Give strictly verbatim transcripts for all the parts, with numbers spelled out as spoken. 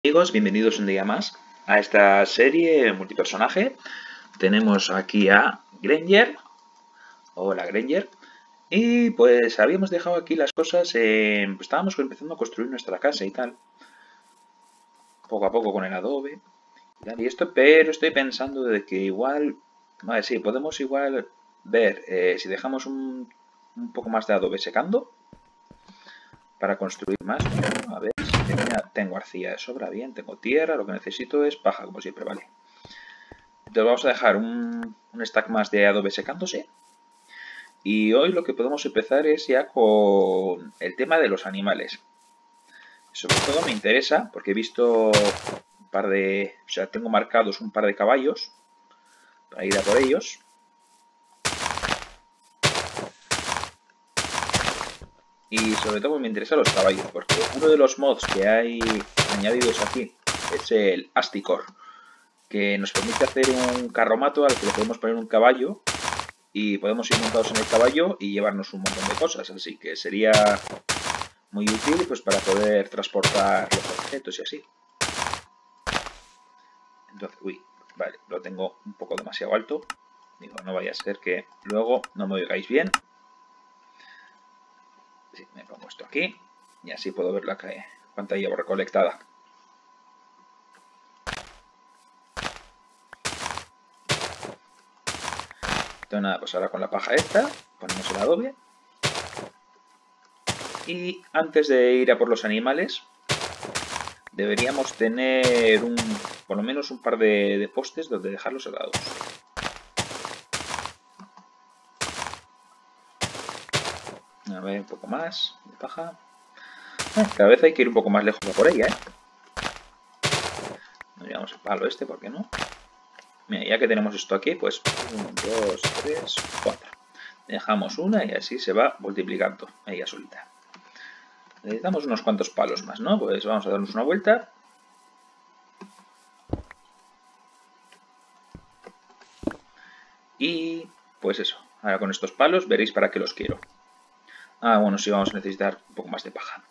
Amigos, bienvenidos un día más a esta serie multipersonaje. Tenemos aquí a Granger. Hola Granger. Y pues habíamos dejado aquí las cosas en... Pues estábamos empezando a construir nuestra casa y tal. Poco a poco con el adobe. Y, tal, y esto, pero estoy pensando de que igual... Vale, sí, podemos igual ver eh, si dejamos un, un poco más de adobe secando. Para construir más. A ver, tengo arcilla de sobra, bien, tengo tierra, lo que necesito es paja, como siempre, vale. Entonces vamos a dejar un, un stack más de adobe secándose. Y hoy lo que podemos empezar es ya con el tema de los animales. Sobre todo me interesa porque he visto un par de... O sea, tengo marcados un par de caballos para ir a por ellos. Y sobre todo me interesan los caballos, porque uno de los mods que hay añadidos aquí es el Asticore, que nos permite hacer un carromato al que le podemos poner un caballo y podemos ir montados en el caballo y llevarnos un montón de cosas, así que sería muy útil pues para poder transportar los objetos y así. Entonces, uy, vale, lo tengo un poco demasiado alto. Digo, no vaya a ser que luego no me oigáis bien. Sí, me pongo esto aquí y así puedo ver la pantalla recolectada. Entonces nada, pues ahora con la paja esta ponemos el adobe. Y antes de ir a por los animales, deberíamos tener un, por lo menos un par de, de postes donde dejarlos helados. A ver, un poco más de paja. Ah, cada vez hay que ir un poco más lejos por ella, ¿eh? Nos llevamos el palo este, ¿por qué no? Mira, ya que tenemos esto aquí, pues uno, dos, tres, cuatro. Dejamos una y así se va multiplicando ella solita. Necesitamos unos cuantos palos más, ¿no? Pues vamos a darnos una vuelta. Y pues eso, ahora con estos palos veréis para qué los quiero. Ah, bueno, sí, vamos a necesitar un poco más de paja.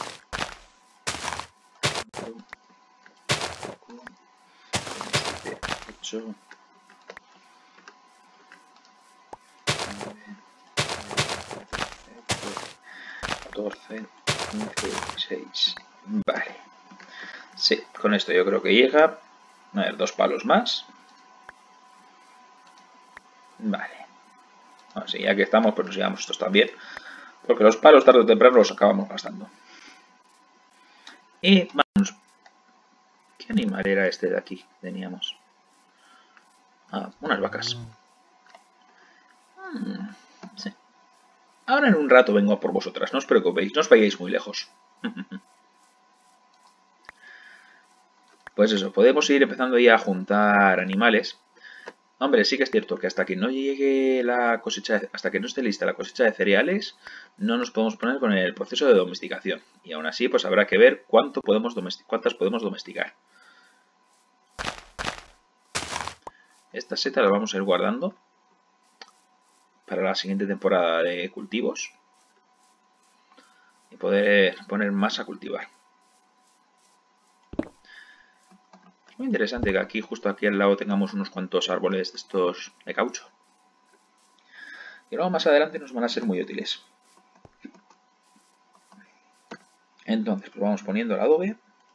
ocho. catorce, quince, dieciséis. Vale. Sí, con esto yo creo que llega. A ver, dos palos más. Vale. Bueno, sí, ya que estamos, pues nos llevamos estos también. Porque los palos tarde o temprano los acabamos gastando. Y vamos. ¿Qué animal era este de aquí? Teníamos. Ah, unas vacas. Hmm, sí. Ahora en un rato vengo a por vosotras, no os preocupéis, no os vayáis muy lejos. Pues eso, podemos ir empezando ya a juntar animales. Hombre, sí que es cierto que hasta que no llegue la cosecha, hasta que no esté lista la cosecha de cereales, no nos podemos poner con el proceso de domesticación. Y aún así, pues habrá que ver cuánto podemos cuántas podemos domesticar. Esta seta la vamos a ir guardando para la siguiente temporada de cultivos y poder poner más a cultivar. Es muy interesante que aquí, justo aquí al lado, tengamos unos cuantos árboles de estos de caucho. Y luego más adelante nos van a ser muy útiles. Entonces, pues vamos poniendo el adobe.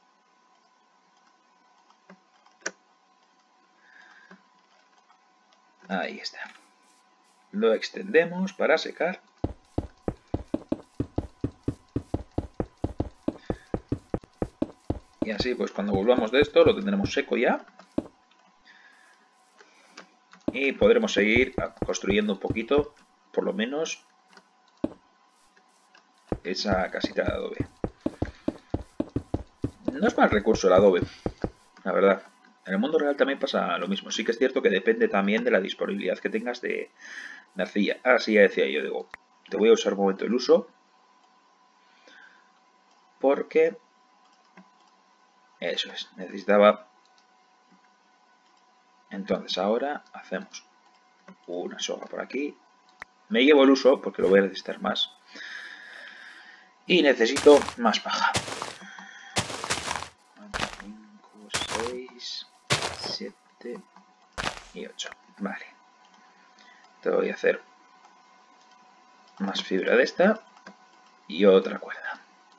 Ahí está. Lo extendemos para secar. Y así, pues cuando volvamos de esto, lo tendremos seco ya. Y podremos seguir construyendo un poquito, por lo menos, esa casita de adobe. No es mal recurso el adobe, la verdad. En el mundo real también pasa lo mismo. Sí que es cierto que depende también de la disponibilidad que tengas de, de arcilla. Ah, sí, ya decía yo, digo, te voy a usar un momento el uso. Porque... Eso es, necesitaba... Entonces ahora hacemos una soga por aquí. Me llevo el uso porque lo voy a necesitar más. Y necesito más paja. siete y ocho. Vale. Te voy a hacer más fibra de esta y otra cuerda.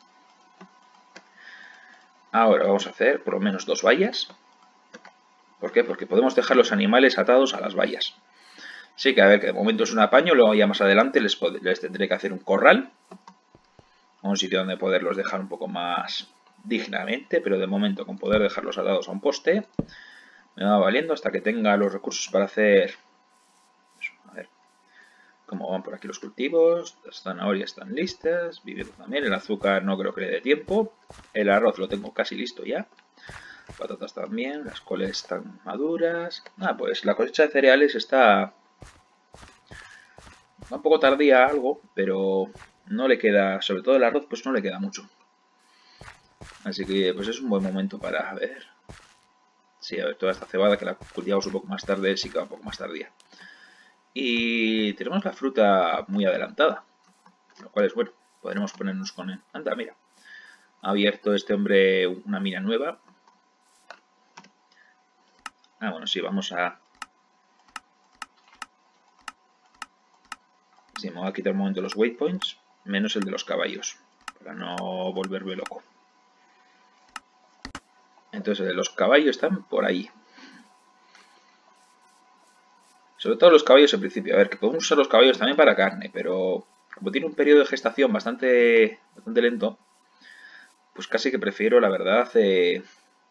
Ahora vamos a hacer por lo menos dos vallas. ¿Por qué? Porque podemos dejar los animales atados a las vallas. Sí que a ver, que de momento es un apaño, luego ya más adelante les, les tendré que hacer un corral. Un sitio donde poderlos dejar un poco más dignamente, pero de momento con poder dejarlos atados a un poste me va valiendo hasta que tenga los recursos para hacer... A ver cómo van por aquí los cultivos. Las zanahorias están listas, viviendo también, el azúcar no creo que le dé tiempo, el arroz lo tengo casi listo ya. Patatas también, las coles están maduras. Ah, pues la cosecha de cereales está un poco tardía algo, pero no le queda, sobre todo el arroz, pues no le queda mucho. Así que pues es un buen momento para ver. Sí, a ver, toda esta cebada que la cultivamos un poco más tarde, sí que va un poco más tardía. Y tenemos la fruta muy adelantada, lo cual es bueno, podremos ponernos con él. Anda, mira, ha abierto este hombre una mina nueva. Ah, bueno, sí, vamos a... Sí, me voy a quitar un momento los waypoints, menos el de los caballos, para no volverme loco. Entonces, el de los caballos están por ahí. Sobre todo los caballos en principio. A ver, que podemos usar los caballos también para carne, pero como tiene un periodo de gestación bastante, bastante lento, pues casi que prefiero, la verdad, eh,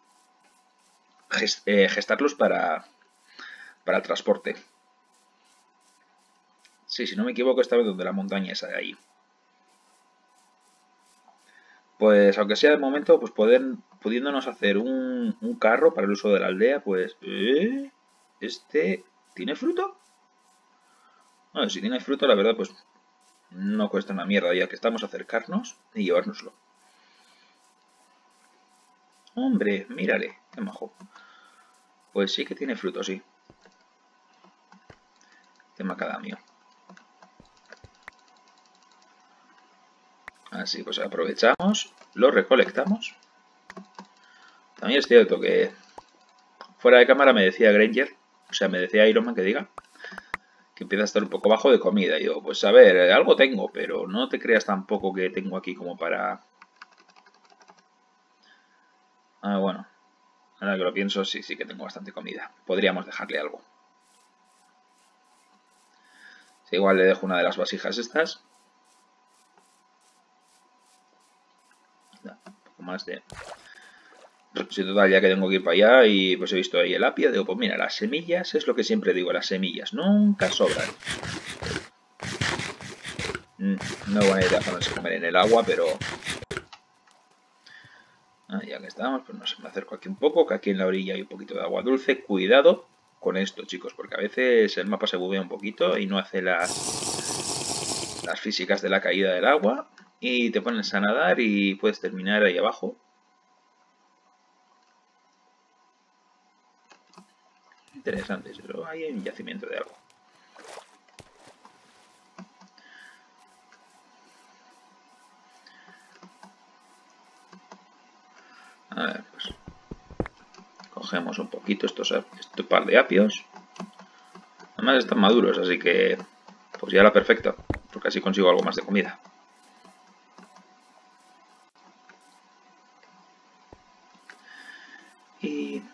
gest eh, gestarlos para, para el transporte. Sí, si no me equivoco, esta vez donde la montaña es ahí. Pues aunque sea de momento, pues poder, pudiéndonos hacer un, un carro para el uso de la aldea, pues... ¿eh? ¿Este tiene fruto? Bueno, si tiene fruto, la verdad, pues no cuesta una mierda, ya que estamos a acercarnos y llevárnoslo. Hombre, mírale, qué majo. Pues sí que tiene fruto, sí. De macadamio. Así, pues aprovechamos, lo recolectamos. También es cierto que fuera de cámara me decía Granger, o sea, me decía Iron Man que diga, que empieza a estar un poco bajo de comida. Y yo, pues a ver, algo tengo, pero no te creas tampoco que tengo aquí como para... Ah, bueno, ahora que lo pienso, sí, sí que tengo bastante comida. Podríamos dejarle algo. Sí, igual le dejo una de las vasijas estas. Un poco más de... Sí, total, ya que tengo que ir para allá y pues he visto ahí el apio, digo, pues mira, las semillas, es lo que siempre digo, las semillas nunca sobran. No es buena idea ponerse a comer en el agua, pero... Ah, ya que estamos, pues no sé, me acerco aquí un poco, que aquí en la orilla hay un poquito de agua dulce. Cuidado con esto, chicos, porque a veces el mapa se buguea un poquito y no hace las, las físicas de la caída del agua. Y te pones a nadar y puedes terminar ahí abajo. Interesante, pero ahí hay un yacimiento de algo. A ver, pues cogemos un poquito estos, este par de apios. Además están maduros, así que pues ya la perfecta, porque así consigo algo más de comida. Y...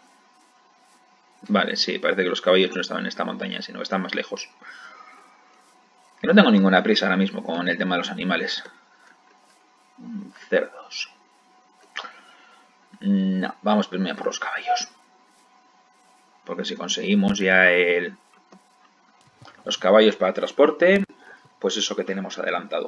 Vale, sí, parece que los caballos no estaban en esta montaña, sino que están más lejos. Y no tengo ninguna prisa ahora mismo con el tema de los animales. Cerdos. No, vamos primero por los caballos. Porque si conseguimos ya el... los caballos para transporte, pues eso que tenemos adelantado.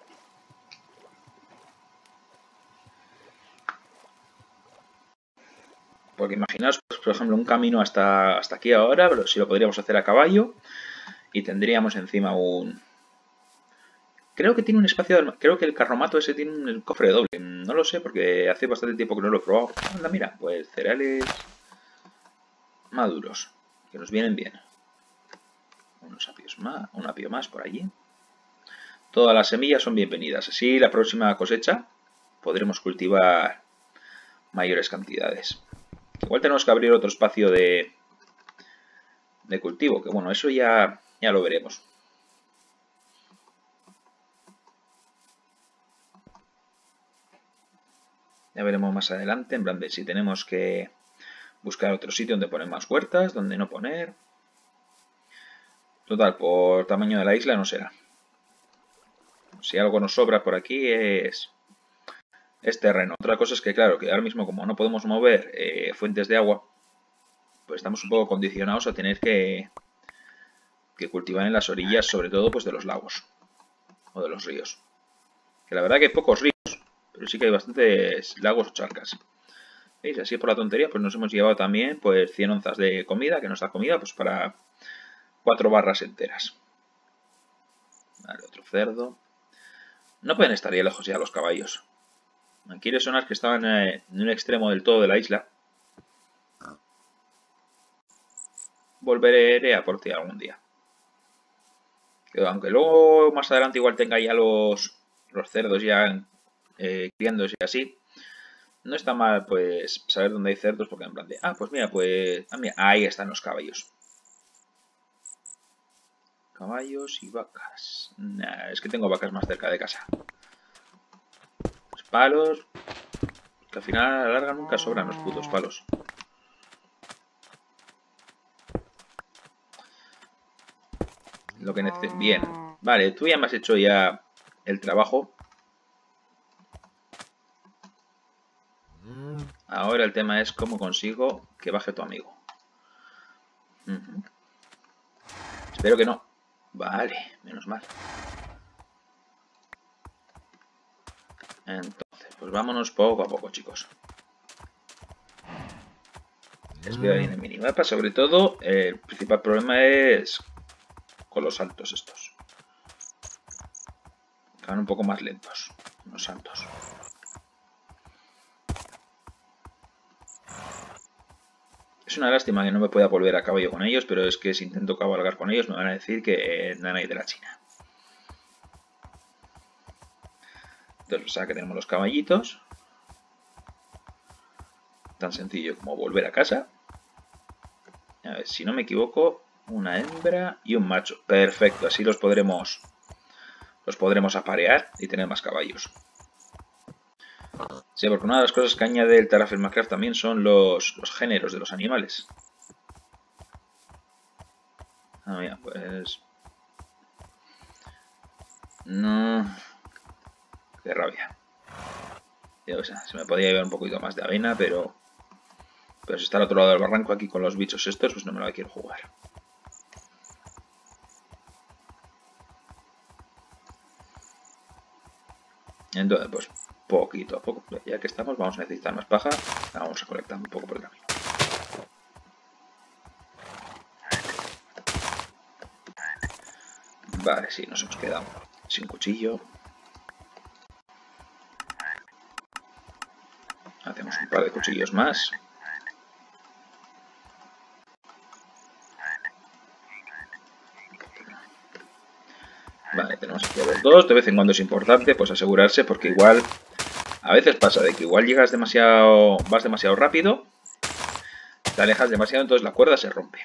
Porque imaginaos, pues, por ejemplo, un camino hasta, hasta aquí ahora, pero si lo podríamos hacer a caballo y tendríamos encima un... Creo que tiene un espacio de... Creo que el carromato ese tiene un cofre doble. No lo sé porque hace bastante tiempo que no lo he probado. Anda, mira, pues cereales maduros, que nos vienen bien. Unos apios más, un apio más por allí. Todas las semillas son bienvenidas. Así la próxima cosecha podremos cultivar mayores cantidades. Igual tenemos que abrir otro espacio de, de cultivo, que bueno, eso ya, ya lo veremos. Ya veremos más adelante, en plan de si tenemos que buscar otro sitio donde poner más huertas, donde no poner. Total, por tamaño de la isla no será. Si algo nos sobra por aquí es, es terreno. Otra cosa es que, claro, que ahora mismo como no podemos mover eh, fuentes de agua, pues estamos un poco condicionados a tener que, que cultivar en las orillas, sobre todo pues de los lagos o de los ríos. Que la verdad que hay pocos ríos, pero sí que hay bastantes lagos o charcas. ¿Veis? Así por la tontería, pues nos hemos llevado también pues cien onzas de comida, que nos da comida pues para cuatro barras enteras. Vale, otro cerdo. No pueden estar ya lejos ya los caballos. Me quiere sonar que estaban en un extremo del todo de la isla. Volveré a por ti algún día. Aunque luego más adelante igual tenga ya los, los cerdos ya eh, criándose así. No está mal pues saber dónde hay cerdos porque en plan de... Ah, pues mira, pues... Ah, mira, ahí están los caballos. Caballos y vacas. Nah, es que tengo vacas más cerca de casa. Los palos. Que al final a la larga nunca sobran los putos palos. Lo que necesites. Bien. Vale, tú ya me has hecho ya el trabajo. Ahora el tema es cómo consigo que baje tu amigo. Uh-huh. Espero que no. Vale, menos mal. Entonces, pues vámonos poco a poco, chicos. Les veo ahí en el minimapa. Sobre todo, el principal problema es con los saltos estos. Que van un poco más lentos, los saltos. Es una lástima que no me pueda volver a caballo con ellos, pero es que si intento cabalgar con ellos me van a decir que eh, Nanay de la China. Entonces, o sea, que tenemos los caballitos. Tan sencillo como volver a casa. A ver, si no me equivoco, una hembra y un macho. Perfecto, así los podremos los podremos aparear y tener más caballos. Sí, porque una de las cosas que añade el Terraform Craft también son los, los géneros de los animales. Ah, mira, pues... No... Qué rabia. O sea, se me podía llevar un poquito más de avena, pero... Pero si está al otro lado del barranco aquí con los bichos estos, pues no me la quiero jugar. Entonces, pues poquito a poco. Ya que estamos, vamos a necesitar más paja. La vamos recolectando un poco por el camino. Vale, sí, nos hemos quedado sin cuchillo. Hacemos un par de cuchillos más. Vale, tenemos aquí a los dos. De vez en cuando es importante pues asegurarse porque igual... A veces pasa de que igual llegas demasiado... Vas demasiado rápido. Te alejas demasiado, entonces la cuerda se rompe.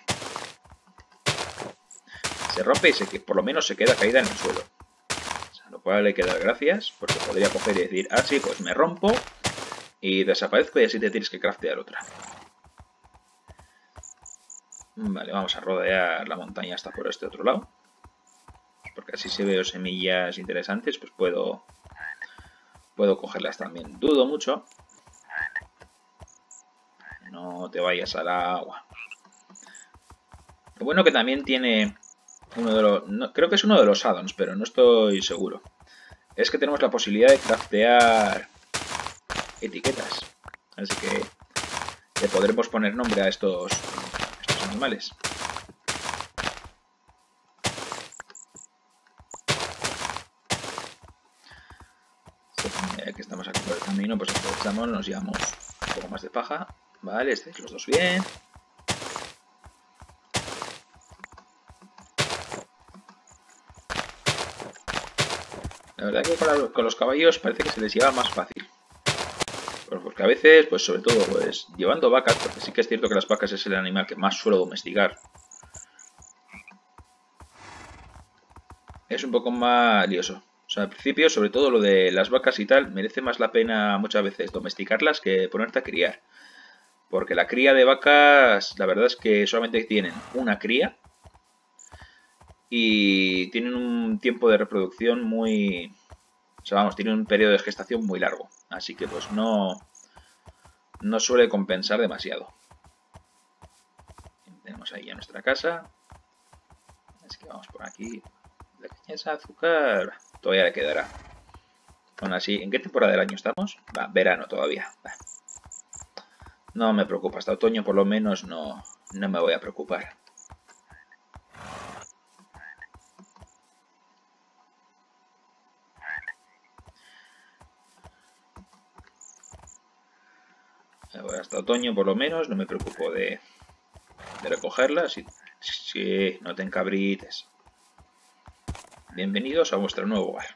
Se rompe y se, por lo menos se queda caída en el suelo. O sea, lo cual hay que dar gracias porque podría coger y decir, ah, sí, pues me rompo y desaparezco y así te tienes que craftear otra. Vale, vamos a rodear la montaña hasta por este otro lado. Porque así si veo semillas interesantes, pues puedo puedo cogerlas también. Dudo mucho. No te vayas al agua. Lo bueno que también tiene uno de los... No, creo que es uno de los addons, pero no estoy seguro. Es que tenemos la posibilidad de craftear etiquetas. Así que le podremos poner nombre a estos, a estos animales. Ya que estamos aquí por el camino, pues aprovechamos, nos llevamos un poco más de paja. Vale, estáis los dos bien. La verdad que con, la, con los caballos parece que se les lleva más fácil. Bueno, porque a veces, pues sobre todo, pues llevando vacas, porque sí que es cierto que las vacas es el animal que más suelo domesticar. es un poco más lioso. O sea, al principio, sobre todo lo de las vacas y tal, merece más la pena muchas veces domesticarlas que ponerte a criar. Porque la cría de vacas, la verdad es que solamente tienen una cría y tienen un tiempo de reproducción muy... O sea, vamos, tienen un periodo de gestación muy largo. Así que pues no, no suele compensar demasiado. Tenemos ahí ya nuestra casa. Es que vamos por aquí. La caña de azúcar todavía le quedará. Aún así, ¿en qué temporada del año estamos? Va, verano todavía. Va. No me preocupa, hasta otoño por lo menos no, no me voy a preocupar. Hasta otoño por lo menos no me preocupo de, de recogerlas. Sí, sí, no te encabrites. Bienvenidos a vuestro nuevo hogar.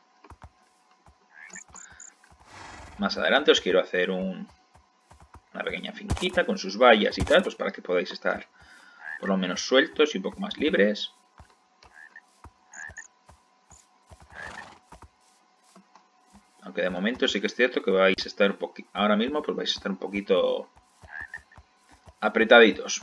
Más adelante os quiero hacer un, una pequeña finquita con sus vallas y tal, pues para que podáis estar por lo menos sueltos y un poco más libres. Aunque de momento sí que es cierto que vais a estar un poquito, ahora mismo pues vais a estar un poquito apretaditos.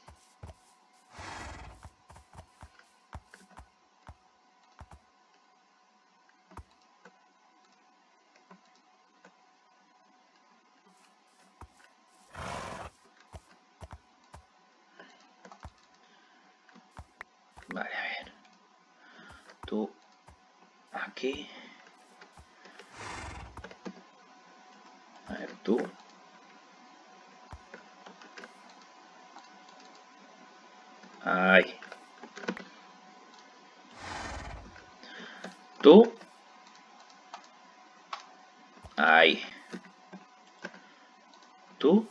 Vale, a ver. Tú aquí. A ver, tú. Ahí. Tú. Ahí. Tú.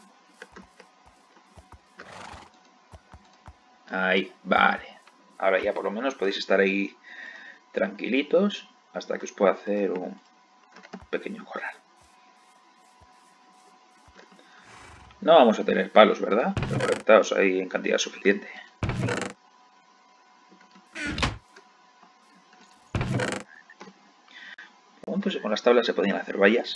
Ahí. Vale. Ahora ya por lo menos podéis estar ahí tranquilitos hasta que os pueda hacer un pequeño corral. No vamos a tener palos, ¿verdad? Pero reventados ahí en cantidad suficiente. Pues con las tablas se podían hacer vallas.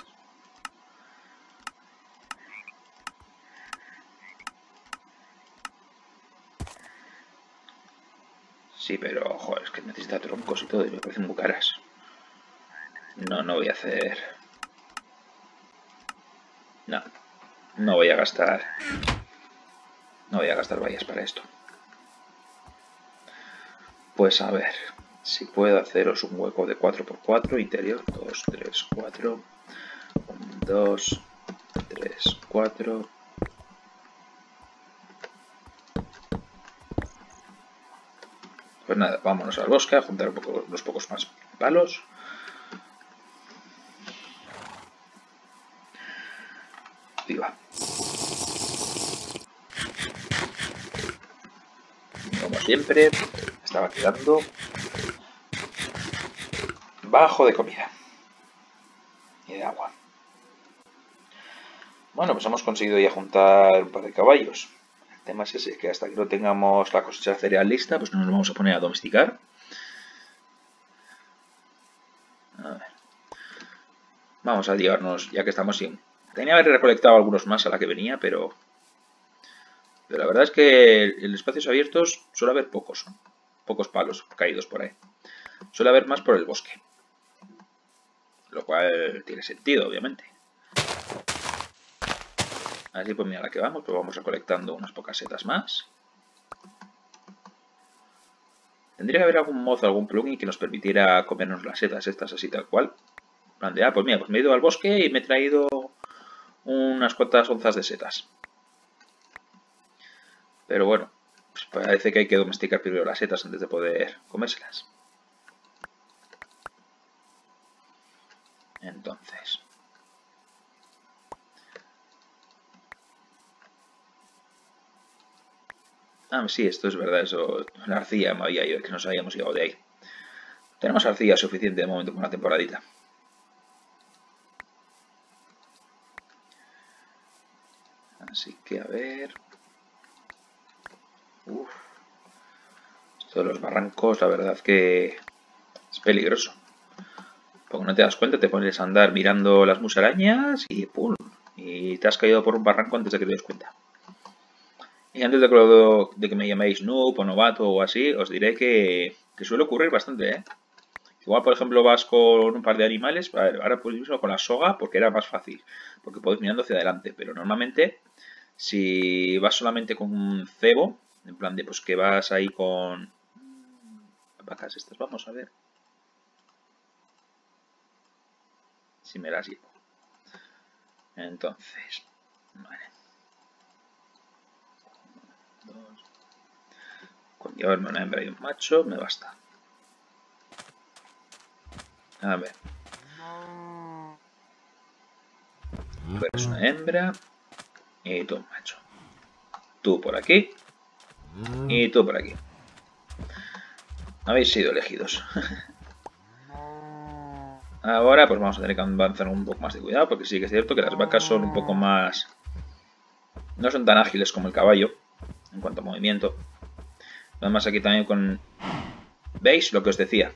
Sí, pero joder, es que necesita troncos y todo y me parecen muy caras. No, no voy a hacer... No, no voy a gastar... No voy a gastar vallas para esto. Pues a ver, si puedo haceros un hueco de cuatro por cuatro interior. dos, tres, cuatro. dos, tres, cuatro. Pues nada, vámonos al bosque a juntar un poco, unos pocos más palos. Y va. Como siempre, estaba quedando bajo de comida y de agua. Bueno, pues hemos conseguido ya juntar un par de caballos. El tema es ese, que hasta que no tengamos la cosecha de cereal lista, pues no nos vamos a poner a domesticar. A ver. Vamos a llevarnos, ya que estamos sin... Tenía que haber recolectado algunos más a la que venía, pero... Pero la verdad es que en espacios abiertos suele haber pocos, ¿no? Pocos palos caídos por ahí. Suele haber más por el bosque. Lo cual tiene sentido, obviamente. Así pues mira, a la que vamos, pues vamos recolectando unas pocas setas más. Tendría que haber algún mod, algún plugin que nos permitiera comernos las setas estas así tal cual. Plan de, ah, pues mira, pues me he ido al bosque y me he traído unas cuantas onzas de setas. Pero bueno, pues parece que hay que domesticar primero las setas antes de poder comérselas. Entonces... Ah, sí, esto es verdad, eso. La arcilla me había ido, que nos habíamos llegado de ahí. Tenemos arcilla suficiente de momento con una temporadita. Así que a ver... Uf. Esto de los barrancos, la verdad que Es peligroso. Porque no te das cuenta, te pones a andar mirando las musarañas y ¡pum! Y te has caído por un barranco antes de que te des cuenta. Y antes de que, lo, de que me llaméis noob o novato o así, os diré que, que suele ocurrir bastante, ¿eh? Igual, por ejemplo, vas con un par de animales, ahora pues mismo con la soga, porque era más fácil, porque puedes mirando hacia adelante, pero normalmente, si vas solamente con un cebo, en plan de pues que vas ahí con vacas estas, vamos a ver si me las llevo. Entonces, vale. Dos. Con llevarme una hembra y un macho me basta. A ver. Tú eres una hembra y tú un macho. Tú por aquí y tú por aquí. Habéis sido elegidos. Ahora pues vamos a tener que avanzar un poco más de cuidado, porque sí que es cierto que las vacas son un poco más... no son tan ágiles como el caballo en cuanto a movimiento. Además aquí también con... ¿veis lo que os decía?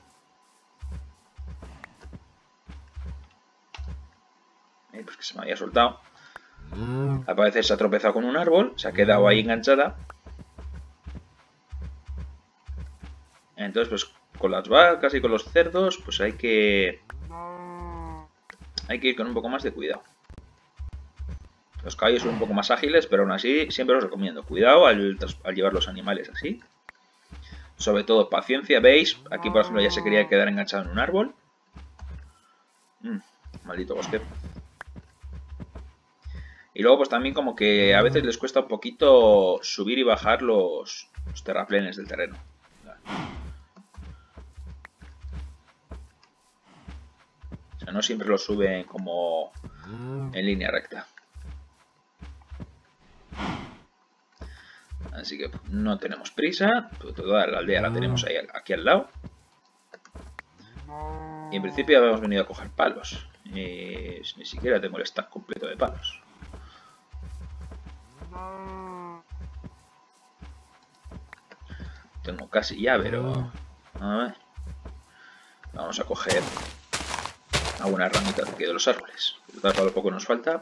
Eh, pues que se me había soltado. Al parecer se ha tropezado con un árbol, se ha quedado ahí enganchada. Entonces pues con las vacas y con los cerdos pues hay que... hay que ir con un poco más de cuidado. Los caballos son un poco más ágiles, pero aún así siempre os recomiendo cuidado al, al llevar los animales así. Sobre todo paciencia, ¿veis? Aquí por ejemplo ya se quería quedar enganchado en un árbol. Mm, maldito bosque. Y luego pues también como que a veces les cuesta un poquito subir y bajar los, los terraplenes del terreno. O sea, no siempre lo suben como en línea recta. Así que no tenemos prisa. Toda la aldea la tenemos ahí aquí al lado. Y en principio habíamos venido a coger palos. Y ni siquiera tengo el stack completo de palos. Tengo casi ya, pero... a ver. Vamos a coger algunas ramitas de aquí de los árboles. Para lo poco nos falta.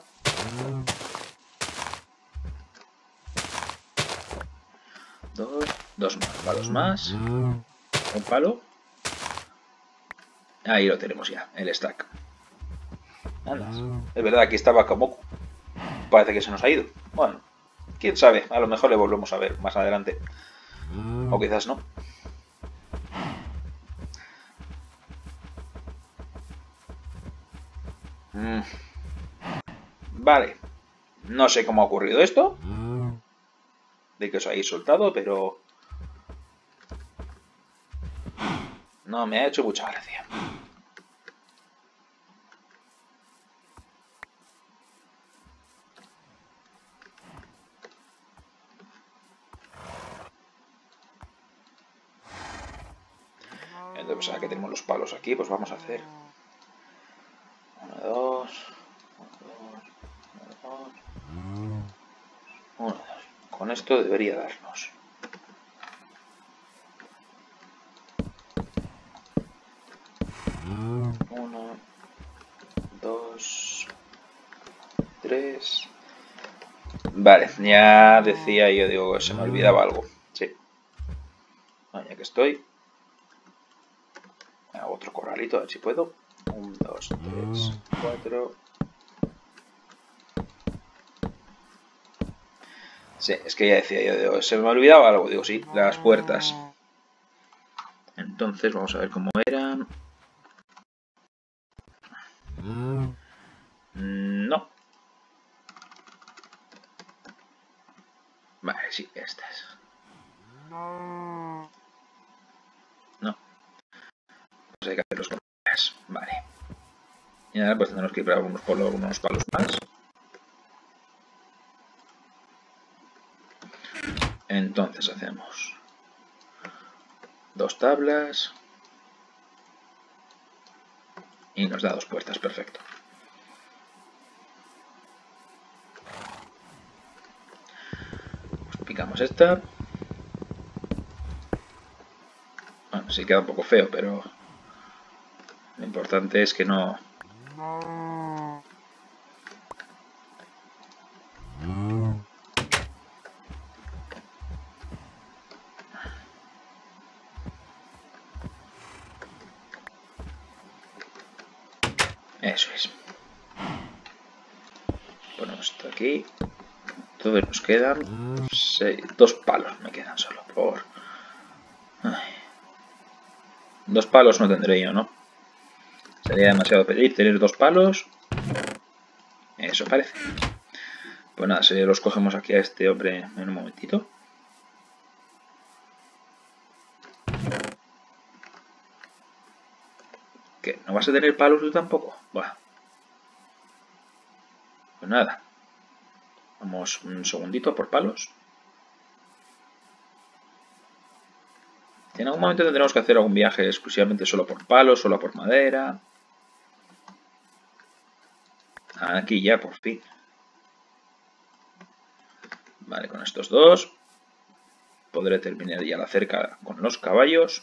Dos, dos más, palos más. Un palo. Ahí lo tenemos ya, el stack. Anda. Es verdad, aquí estaba como... parece que se nos ha ido. Bueno, quién sabe, a lo mejor le volvemos a ver más adelante. O quizás no. Mm. Vale. No sé cómo ha ocurrido esto. De que os hayáis soltado, pero... no me ha hecho mucha gracia. Entonces, ahora que tenemos los palos aquí, pues vamos a hacer... uno, dos... uno, dos... uno, dos... Con esto debería darnos. Uno, dos, tres... Vale, ya decía yo, digo, se me olvidaba algo. Sí. Ah, ya que estoy. Hago otro corralito, a ver si puedo. uno, dos, tres, cuatro... Sí, es que ya decía yo, digo, se me olvidaba algo, digo, sí, las puertas. Entonces vamos a ver cómo eran. No. Vale, sí, estas. No. Pues hay que hacer los cortes. Vale. Y ahora pues tendremos que ir para algunos palos, algunos palos más. Entonces hacemos dos tablas y nos da dos puertas, perfecto. Pues picamos esta. Bueno, sí queda un poco feo, pero importante es que no... Eso es. Ponemos esto aquí. Entonces nos quedan seis, dos palos, me quedan solo por... Ay. Dos palos no tendré yo, ¿no? Sería demasiado pedir tener dos palos. Eso parece. Pues nada, se los cogemos aquí a este hombre en un momentito. ¿Qué? ¿No vas a tener palos tú tampoco? Bueno. Pues nada. Vamos un segundito por palos. En algún momento tendremos que hacer algún viaje exclusivamente solo por palos, solo por madera. Aquí ya, por fin. Vale, con estos dos podré terminar ya la cerca con los caballos.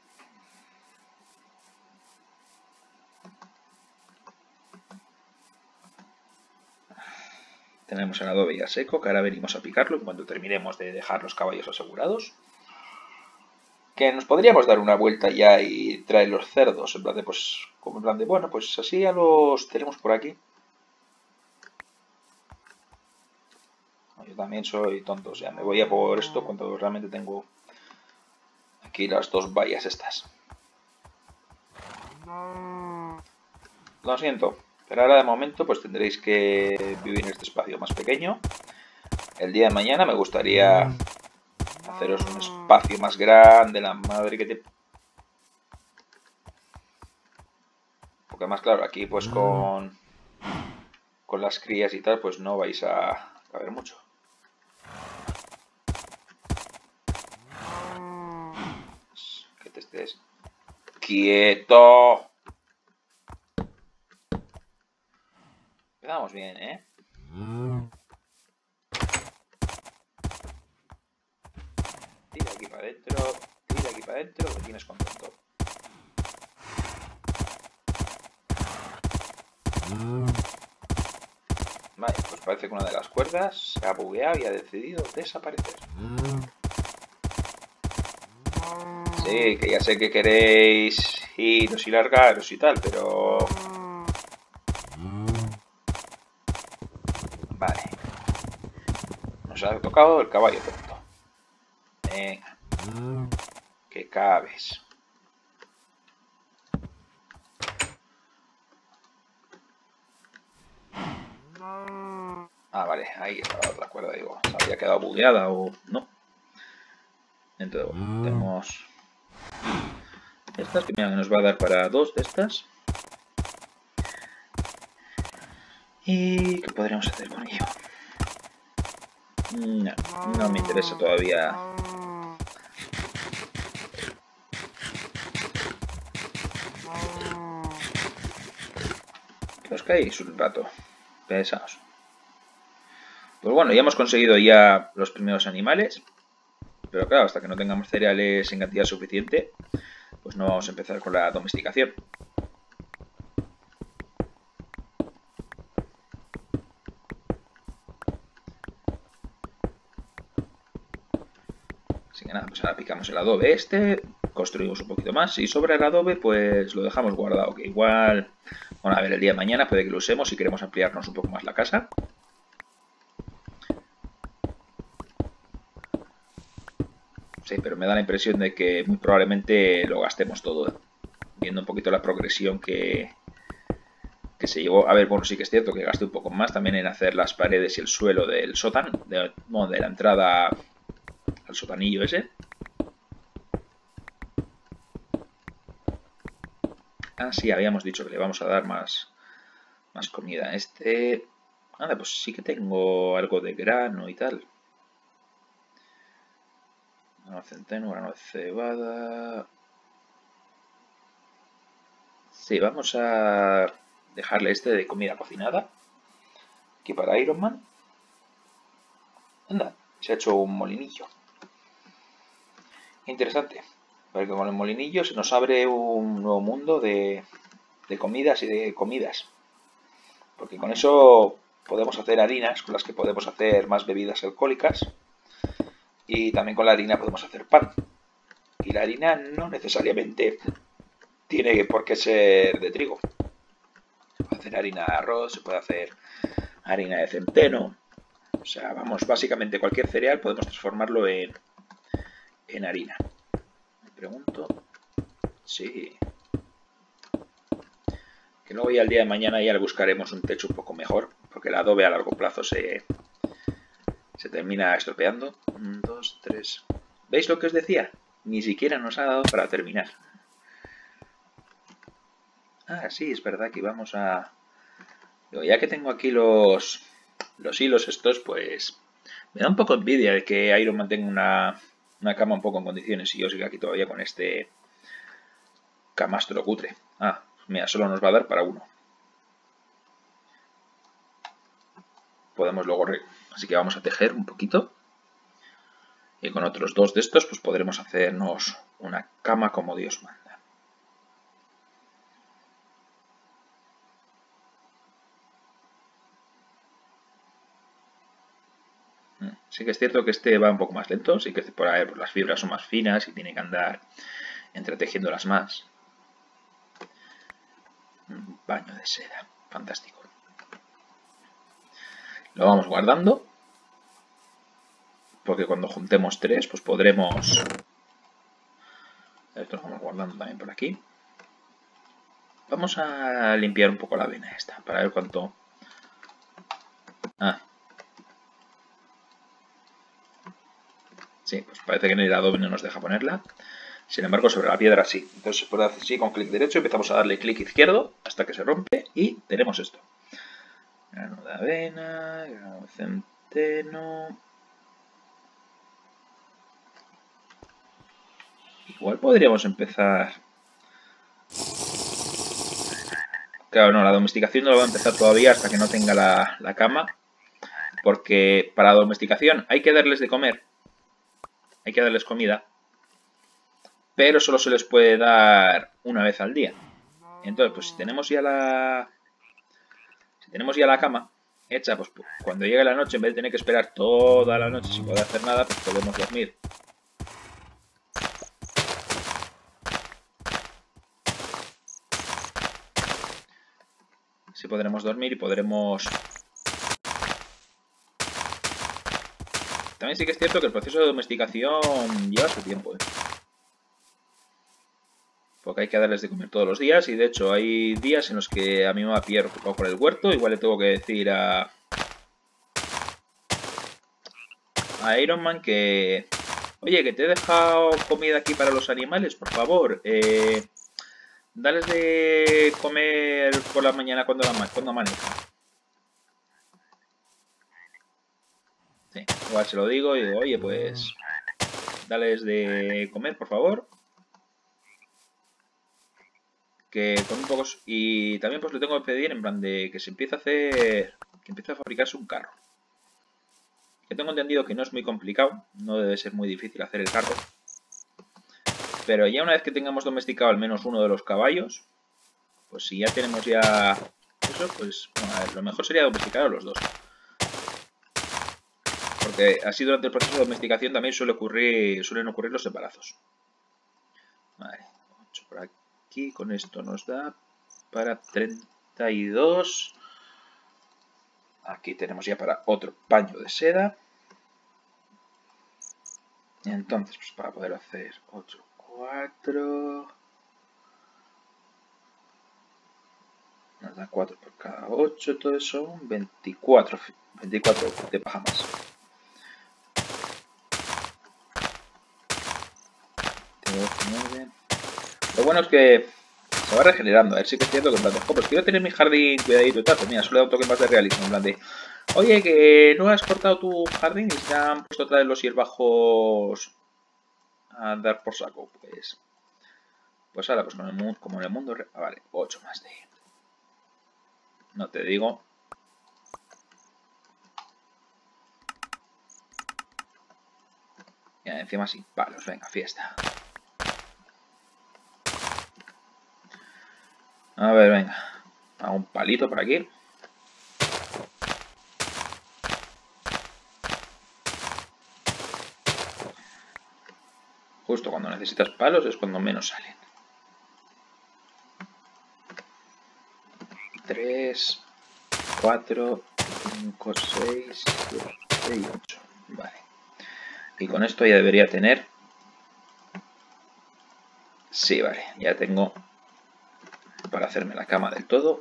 Tenemos el adobe ya seco, que ahora venimos a picarlo en cuanto terminemos de dejar los caballos asegurados. Que nos podríamos dar una vuelta ya y traer los cerdos, en plan de, pues, como en plan de, bueno, pues así ya los tenemos por aquí. Yo también soy tonto, o sea, me voy a por esto cuando realmente tengo aquí las dos vallas estas. Lo siento, pero ahora de momento pues tendréis que vivir en este espacio más pequeño. El día de mañana me gustaría haceros un espacio más grande, la madre que te... Porque más claro, aquí pues con, con las crías y tal, pues no vais a caber mucho. Que te estés quieto. Quedamos bien, ¿eh? Tira aquí para adentro, tira aquí para adentro, lo tienes contento. Vale, pues parece que una de las cuerdas se ha bugueado y ha decidido desaparecer. Sí, que ya sé que queréis iros y largaros y tal, pero... Vale. Nos ha tocado el caballo tonto. Venga. Que cabes. Ah, vale, ahí está la otra cuerda, digo. ¿Se había quedado bugueada o no? Entonces, bueno, tenemos... estas que mira, nos va a dar para dos de estas. ¿Y qué podríamos hacer con ello? No, no me interesa todavía. Que os caéis un rato. Pesaos. Pues bueno, ya hemos conseguido ya los primeros animales. Pero claro, hasta que no tengamos cereales en cantidad suficiente, pues no vamos a empezar con la domesticación. Así que nada, pues ahora picamos el adobe este, construimos un poquito más y sobre el adobe pues lo dejamos guardado, que igual, bueno, a ver, el día de mañana puede que lo usemos si queremos ampliarnos un poco más la casa. Sí, pero me da la impresión de que muy probablemente lo gastemos todo, viendo un poquito la progresión que, que se llevó. A ver, bueno, sí que es cierto que gasté un poco más también en hacer las paredes y el suelo del sótano, de, bueno, de la entrada al sotanillo ese. Ah, sí, habíamos dicho que le vamos a dar más, más comida a este. Nada, pues sí que tengo algo de grano y tal. Grano de centeno, grano de cebada. Sí, vamos a dejarle este de comida cocinada. Aquí para Iron Man. Anda, se ha hecho un molinillo. Interesante. Porque con el molinillo se nos abre un nuevo mundo de, de comidas y de comidas. Porque con eso podemos hacer harinas con las que podemos hacer más bebidas alcohólicas. Y también con la harina podemos hacer pan. Y la harina no necesariamente tiene por qué ser de trigo. Se puede hacer harina de arroz, se puede hacer harina de centeno. O sea, vamos, básicamente cualquier cereal podemos transformarlo en, en harina. Me pregunto... Sí. Que luego ya el día de mañana ya le buscaremos un techo un poco mejor. Porque el adobe a largo plazo se, se termina estropeando. Un, dos, tres... ¿Veis lo que os decía? Ni siquiera nos ha dado para terminar. Ah, sí, es verdad que vamos a... Ya que tengo aquí los, los hilos estos, pues... Me da un poco envidia de que Iron Man tenga una, una cama un poco en condiciones y yo siga aquí todavía con este camastro cutre. Ah, mira, solo nos va a dar para uno. Podemos luego... Re... Así que vamos a tejer un poquito. Y con otros dos de estos, pues podremos hacernos una cama como Dios manda. Sí que es cierto que este va un poco más lento, sí que por ahí pues las fibras son más finas y tiene que andar entretejiéndolas más. Un paño de seda, fantástico. Lo vamos guardando, porque cuando juntemos tres, pues podremos... Esto lo vamos guardando también por aquí. Vamos a limpiar un poco la vena esta, para ver cuánto... Ah. Sí, pues parece que en el adobe no nos deja ponerla. Sin embargo, sobre la piedra sí. Entonces se puede hacer así con clic derecho, empezamos a darle clic izquierdo hasta que se rompe y tenemos esto. Grano de avena, grano de centeno... Igual podríamos empezar... Claro, no, la domesticación no la va a empezar todavía hasta que no tenga la, la cama. Porque para la domesticación hay que darles de comer. Hay que darles comida. Pero solo se les puede dar una vez al día. Entonces, pues si tenemos ya la... Si tenemos ya la cama hecha, pues cuando llegue la noche, en vez de tener que esperar toda la noche sin poder hacer nada, pues podemos dormir. Así podremos dormir y podremos... También sí que es cierto que el proceso de domesticación lleva su tiempo, ¿eh? Porque hay que darles de comer todos los días y de hecho hay días en los que a mí me va a pillar ocupado por el huerto. Igual le tengo que decir a... a Iron Man que... Oye, que te he dejado comida aquí para los animales, por favor. Eh... Dales de comer por la mañana cuando, la, cuando amanezca. Sí, igual se lo digo y digo, oye, pues... Dales de comer, por favor. Que con un poco... Y también pues le tengo que pedir en plan de que se empiece a hacer... Que empiece a fabricarse un carro. Que tengo entendido que no es muy complicado. No debe ser muy difícil hacer el carro. Pero ya una vez que tengamos domesticado al menos uno de los caballos... Pues si ya tenemos ya... Eso, pues... Bueno, a ver, lo mejor sería domesticar a los dos. Porque así durante el proceso de domesticación también suele ocurrir, suelen ocurrir los embarazos. Vale, ocho por aquí. Con esto nos da para treinta y dos. Aquí tenemos ya para otro paño de seda. Y entonces, pues para poder hacer ocho, cuatro... Nos da cuatro por cada ocho, todo eso son veinticuatro, veinticuatro de paja más. Lo bueno es que se va regenerando. A ver si que es cierto que en plan de, oh, pues quiero tener mi jardín cuidadito y tal. Pues mira, solo da un toque más de realismo. En plan de, oye, que no has cortado tu jardín y se han puesto otra vez los hierbajos a andar por saco. Pues, pues ahora, pues con el mundo, como en el mundo. Ah, vale, ocho más de. No te digo. Y encima sin palos, venga, fiesta. A ver, venga. Hago un palito por aquí. Justo cuando necesitas palos es cuando menos salen. tres, cuatro, cinco, seis, siete y ocho. Vale. Y con esto ya debería tener... Sí, vale. Ya tengo para hacerme la cama del todo.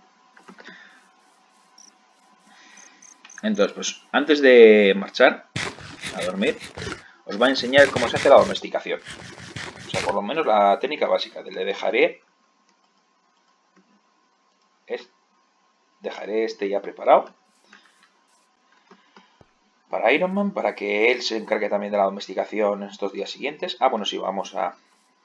Entonces, pues antes de marchar a dormir, os voy a enseñar cómo se hace la domesticación. O sea, por lo menos la técnica básica. Le dejaré... Es, dejaré este ya preparado para Iron Man, para que él se encargue también de la domesticación en estos días siguientes. Ah, bueno, sí, vamos a...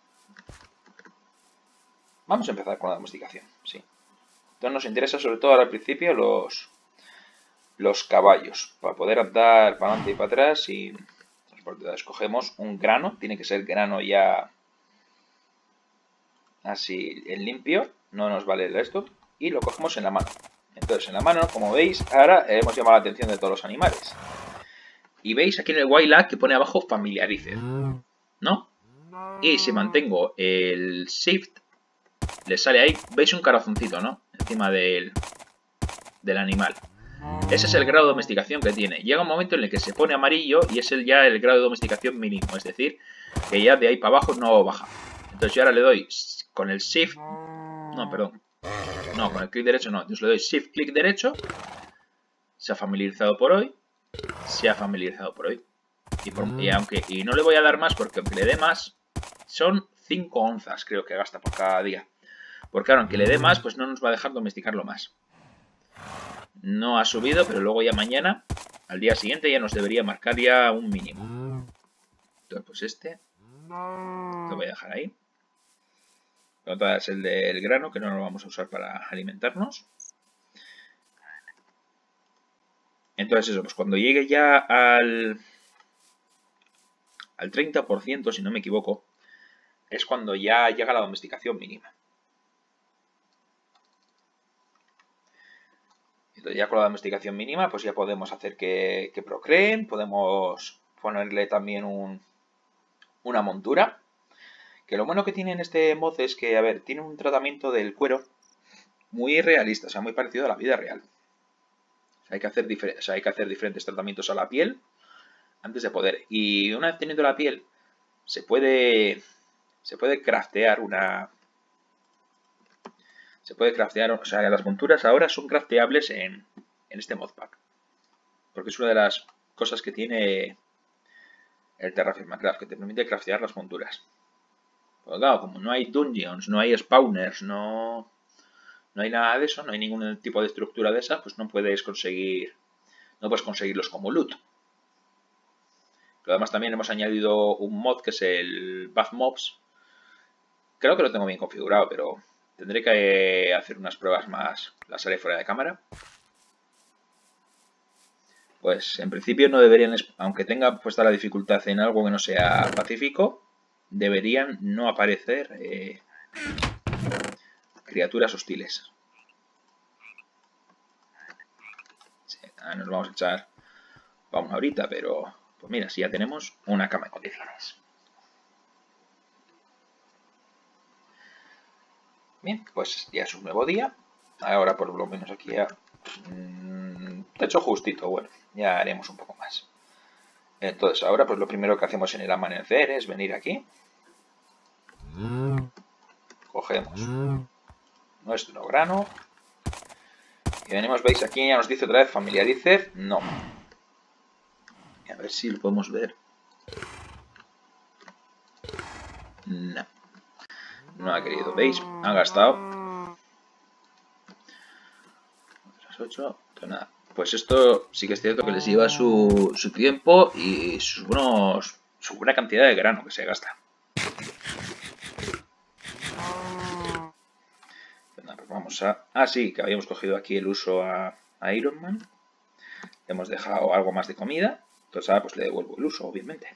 Vamos a empezar con la domesticación, sí. Entonces nos interesa sobre todo ahora al principio los, los caballos, para poder andar para adelante y para atrás. Y escogemos un grano, tiene que ser grano ya así en limpio, no nos vale esto, y lo cogemos en la mano. Entonces en la mano, como veis, ahora hemos llamado la atención de todos los animales. Y veis aquí en el Waylack que pone abajo familiarice, ¿no? Y si mantengo el Shift, le sale ahí, veis un corazoncito, ¿no? Encima del, del animal. Ese es el grado de domesticación que tiene. Llega un momento en el que se pone amarillo y es el, ya el grado de domesticación mínimo. Es decir, que ya de ahí para abajo no baja. Entonces yo ahora le doy con el Shift... No, perdón. No, con el clic derecho no. Entonces le doy Shift, clic derecho. Se ha familiarizado por hoy. Se ha familiarizado por hoy. Y, por, y, aunque, y no le voy a dar más porque aunque le dé más, son cinco onzas creo que gasta por cada día. Porque claro, aunque le dé más, pues no nos va a dejar domesticarlo más. No ha subido, pero luego ya mañana, al día siguiente, ya nos debería marcar ya un mínimo. Entonces, pues este lo voy a dejar ahí. La otra es el del grano, que no lo vamos a usar para alimentarnos. Entonces eso, pues cuando llegue ya al, al treinta por ciento, si no me equivoco, es cuando ya llega la domesticación mínima. Entonces ya con la domesticación mínima, pues ya podemos hacer que, que procreen, podemos ponerle también un, una montura. Que lo bueno que tiene en este mod es que, a ver, tiene un tratamiento del cuero muy realista, o sea, muy parecido a la vida real. O sea, hay que hacer, o sea, hay que hacer diferentes tratamientos a la piel antes de poder. Y una vez teniendo la piel, se puede, se puede craftear una... Se puede craftear, o sea, las monturas ahora son crafteables en, en este modpack. Porque es una de las cosas que tiene el Terraform Craft, que te permite craftear las monturas. Pues claro, como no hay dungeons, no hay spawners, no, no hay nada de eso, no hay ningún tipo de estructura de esa, pues no puedes conseguir, no puedes conseguirlos como loot. Pero además también hemos añadido un mod que es el Bath Mobs. Creo que lo tengo bien configurado, pero tendré que hacer unas pruebas más. Las haré fuera de cámara. Pues en principio no deberían, aunque tenga puesta la dificultad en algo que no sea pacífico, deberían no aparecer eh, criaturas hostiles. Sí, nos vamos a echar, vamos ahorita, pero pues mira, si ya tenemos una cama en condiciones. Bien, pues ya es un nuevo día. Ahora por lo menos aquí ya mmm, te he hecho justito, bueno, ya haremos un poco más. Entonces ahora pues lo primero que hacemos en el amanecer es venir aquí. Cogemos nuestro grano. Y venimos, veis aquí, ya nos dice otra vez familiarice. No. A ver si lo podemos ver. No. No ha querido, ¿veis? Ha gastado. Otras ocho. Nada. Pues esto sí que es cierto que les lleva su, su tiempo y sus buenos, su buena cantidad de grano que se gasta. Vamos a... Ah, sí, que habíamos cogido aquí el uso a, a Iron Man. Le hemos dejado algo más de comida. Entonces ahora pues le devuelvo el uso, obviamente.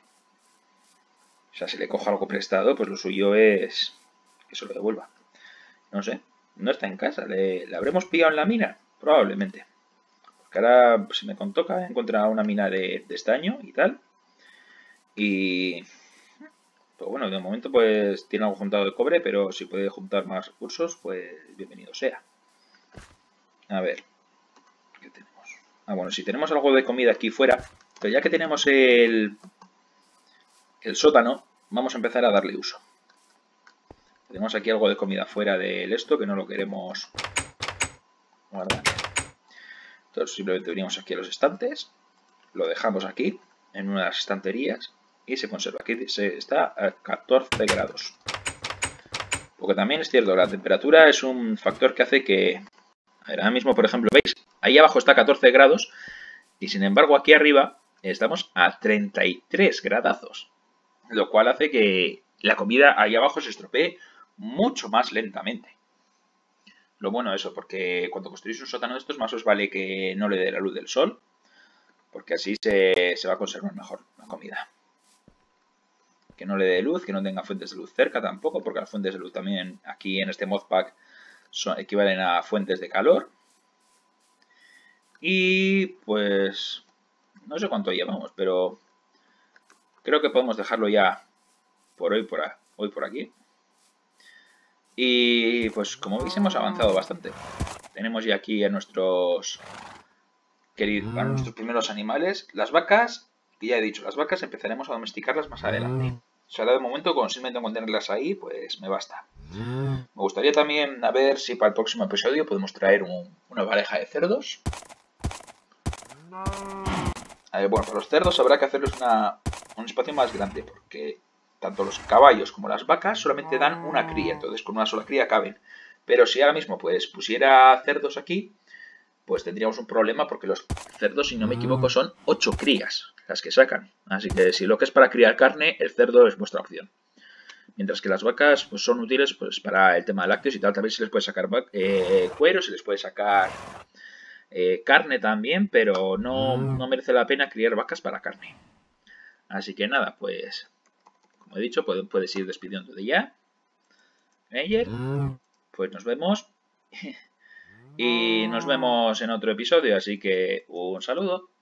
O sea, si le cojo algo prestado, pues lo suyo es que se lo devuelva. No sé. no está en casa. ¿Le, le habremos pillado en la mina? Probablemente. Porque ahora se me contó que encontrado una mina de, de estaño y tal. Y... Pues bueno, de momento pues tiene algo juntado de cobre, pero si puede juntar más recursos, pues bienvenido sea. A ver, ¿qué tenemos? Ah, bueno, si tenemos algo de comida aquí fuera, pero ya que tenemos el, el sótano, vamos a empezar a darle uso. Tenemos aquí algo de comida fuera del esto, que no lo queremos guardar. Entonces simplemente venimos aquí a los estantes, lo dejamos aquí, en una de las estanterías, y se conserva. Aquí se está a catorce grados. Porque también es cierto, la temperatura es un factor que hace que... A ver, ahora mismo, por ejemplo, ¿veis? Ahí abajo está a catorce grados, y sin embargo aquí arriba estamos a treinta y tres gradazos. Lo cual hace que la comida ahí abajo se estropee mucho más lentamente. Lo bueno es eso, porque cuando construís un sótano de estos, más os vale que no le dé la luz del sol, porque así se, se va a conservar mejor la comida. Que no le dé luz, que no tenga fuentes de luz cerca tampoco, porque las fuentes de luz también aquí en este modpack son, equivalen a fuentes de calor. Y pues no sé cuánto llevamos, pero creo que podemos dejarlo ya por hoy por, a, hoy por aquí. Y pues como veis hemos avanzado bastante. Tenemos ya aquí a nuestros queridos, a nuestros primeros animales. Las vacas, que ya he dicho, las vacas empezaremos a domesticarlas más adelante. O sea, de momento con simplemente con tenerlas ahí, pues me basta. Me gustaría también a ver si para el próximo episodio podemos traer un, una pareja de cerdos. A ver, bueno, para los cerdos habrá que hacerles una, un espacio más grande, porque tanto los caballos como las vacas solamente dan una cría, entonces con una sola cría caben. Pero si ahora mismo pues pusiera cerdos aquí, pues tendríamos un problema porque los cerdos, si no me equivoco, son ocho crías las que sacan. Así que si lo que es para criar carne, el cerdo es vuestra opción. Mientras que las vacas pues, son útiles pues, para el tema de lácteos y tal. También se les puede sacar eh, cuero, se les puede sacar eh, carne también, pero no, no merece la pena criar vacas para carne. Así que nada, pues como he dicho, puedes, puedes ir despidiendo de ya. Ayer, pues nos vemos. Y nos vemos en otro episodio, así que un saludo.